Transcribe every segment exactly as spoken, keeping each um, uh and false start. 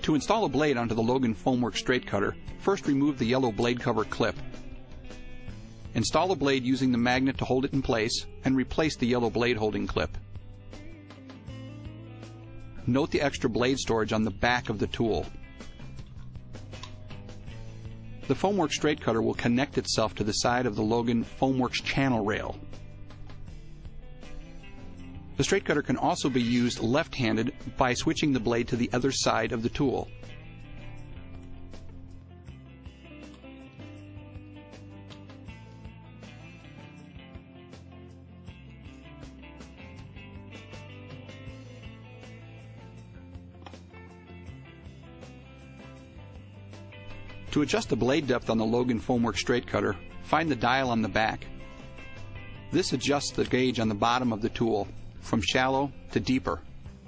To install a blade onto the Logan Foamworks straight cutter, first remove the yellow blade cover clip. Install a blade using the magnet to hold it in place and replace the yellow blade holding clip. Note the extra blade storage on the back of the tool. The Foamworks straight cutter will connect itself to the side of the Logan Foamworks channel rail. The straight cutter can also be used left-handed by switching the blade to the other side of the tool. To adjust the blade depth on the Logan Foamworks straight cutter, find the dial on the back. This adjusts the gauge on the bottom of the tool from shallow to deeper.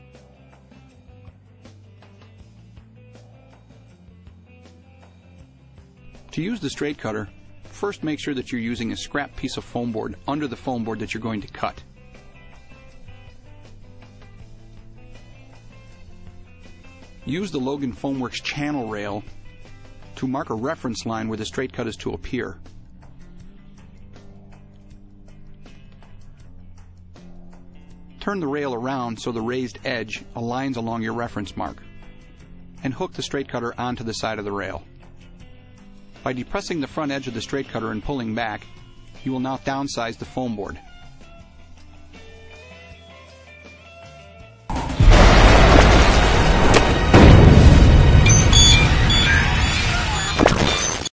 To use the straight cutter, first make sure that you're using a scrap piece of foam board under the foam board that you're going to cut. Use the Logan Foamworks channel rail to mark a reference line where the straight cut is to appear. Turn the rail around so the raised edge aligns along your reference mark, and hook the straight cutter onto the side of the rail. By depressing the front edge of the straight cutter and pulling back, you will now downsize the foam board.